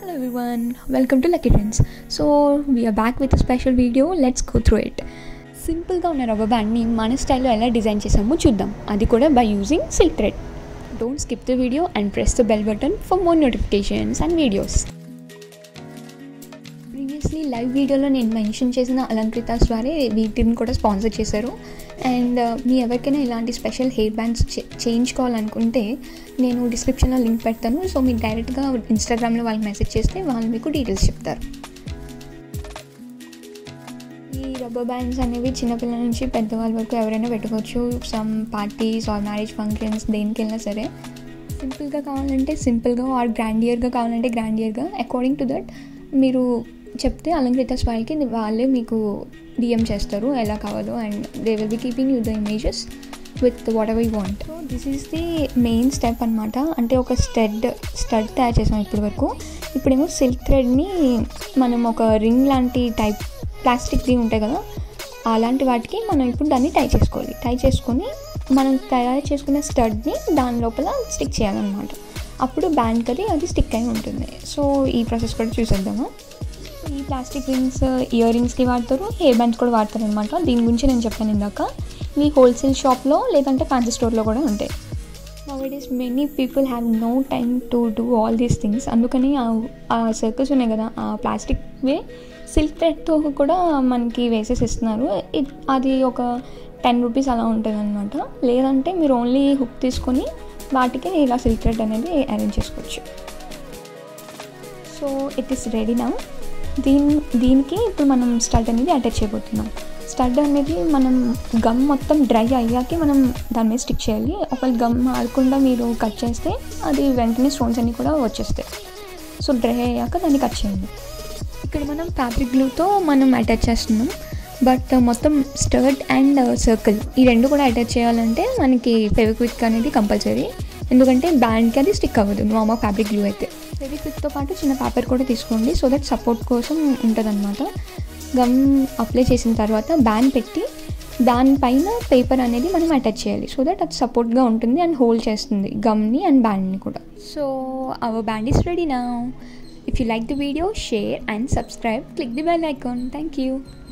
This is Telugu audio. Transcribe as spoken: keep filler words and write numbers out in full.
Hello everyone, welcome to Lucky Trends. So we are back with a special video. Let's go through it. Simple ga unna rubber band ni mana style lo ela design chesamo chuddam. Adi kuda by using silk thread. Don't skip the video and press the bell button for more notifications and videos. Previously live video lo nenu mention chesina Alankrita sware వీటిని కూడా స్పాన్సర్ చేశారు. అండ్ మీ ఎవరికైనా ఇలాంటి స్పెషల్ హెయిర్ బ్యాండ్స్ చేయించుకోవాలనుకుంటే నేను డిస్క్రిప్షన్లో లింక్ పెడతాను. సో మీకు డైరెక్ట్గా ఇన్స్టాగ్రామ్లో వాళ్ళకి మెసేజ్ చేస్తే వాళ్ళు మీకు డీటెయిల్స్ చెప్తారు. ఈ రబ్బర్ బ్యాండ్స్ అనేవి చిన్నపిల్లల నుంచి పెద్దవాళ్ళ వరకు ఎవరైనా పెట్టుకోవచ్చు. Some parties or marriage functions దేనికి వెళ్ళినా సరే. సింపుల్గా కావాలంటే సింపుల్గా ఆర్ గ్రాండియర్గా కావాలంటే గ్రాండియర్గా అకార్డింగ్ టు దట్ మీరు చెప్తే అలంకృత స్టైల్కి వాళ్ళే మీకు డిఎం చేస్తారు ఎలా కావాలో. And they will be keeping you the images with whatever you want. So this is the main step అనమాట. అంటే ఒక స్టడ్ స్టడ్ తయారు చేసాం ఇప్పటి వరకు. ఇప్పుడేమో సిల్క్ థ్రెడ్ని మనం ఒక రింగ్ లాంటి టైప్ ప్లాస్టిక్ది ఉంటాయి కదా, అలాంటి వాటికి మనం ఇప్పుడు దాన్ని టై చేసుకోవాలి. టై చేసుకొని మనం తయారు చేసుకున్న స్టడ్ని దాని లోపల స్టిక్ చేయాలన్నమాట. అప్పుడు బ్యాండ్కి అది అది స్టిక్ అయి ఉంటుంది. సో ఈ ప్రాసెస్ కూడా చూసేద్దాము. ఈ ప్లాస్టిక్ రింగ్స్ ఇయర్ రింగ్స్కి వాడతారు, హెయిర్ బ్యాండ్స్ కూడా వాడతారు అనమాట. దీని గురించి నేను చెప్పాను ఇందాక. మీ హోల్సేల్ షాప్లో లేదంటే ఫ్యాన్సీ స్టోర్లో కూడా ఉంటాయి. Nowadays many people have no time to do all these things. అందుకని ఆ సర్కిల్స్ ఉన్నాయి కదా, ఆ ప్లాస్టిక్ వే సిల్క్ థ్రెడ్తో కూడా మనకి వేసేసి ఇస్తున్నారు. అది ఒక టెన్ రూపీస్ అలా ఉంటుంది అనమాట. లేదంటే మీరు ఓన్లీ హుక్ తీసుకొని వాటికి ఇలా సిల్క్ థ్రెడ్ అనేది అరేంజ్ చేసుకోవచ్చు. So it is ready now. దీని దీనికి ఇప్పుడు మనం స్టడ్ అనేది అటాచ్ చేయబోతున్నాం. స్టడ్ అనేది మనం గమ్ మొత్తం డ్రై అయ్యాకే మనం దాని మీద స్టిక్ చేయాలి. ఒకవేళ గమ్ ఆడకుండా మీరు కట్ చేస్తే అది వెంటనే స్టోన్స్ అన్నీ కూడా వచ్చేస్తాయి. సో డ్రై అయ్యాక దాన్ని కట్ చేయండి. ఇక్కడ మనం ఫ్యాబ్రిక్ గ్లూతో మనం అటాచ్ చేస్తున్నాం. బట్ మొత్తం స్టడ్ అండ్ సర్కిల్ ఈ రెండు కూడా అటాచ్ చేయాలంటే మనకి ఫెవిక్విక్ అనేది కంపల్సరీ. ఎందుకంటే బ్యాండ్కి అది స్టిక్ అవ్వదు నార్మల్ ఫ్యాబ్రిక్ గ్లూ అయితే. ఫెవిక్విక్తో పాటు చిన్న పేపర్ కూడా తీసుకోండి, సో దట్ సపోర్ట్ కోసం ఉంటుంది అనమాట. గమ్ అప్లై చేసిన తర్వాత బ్యాండ్ పెట్టి దానిపైన పేపర్ అనేది మనం అటాచ్ చేయాలి. సో దట్ అది సపోర్ట్గా ఉంటుంది అండ్ హోల్డ్ చేస్తుంది గమ్ని అండ్ బ్యాండ్ని కూడా. So our band is ready now. If you like the video, share and subscribe. Click the bell icon. Thank you.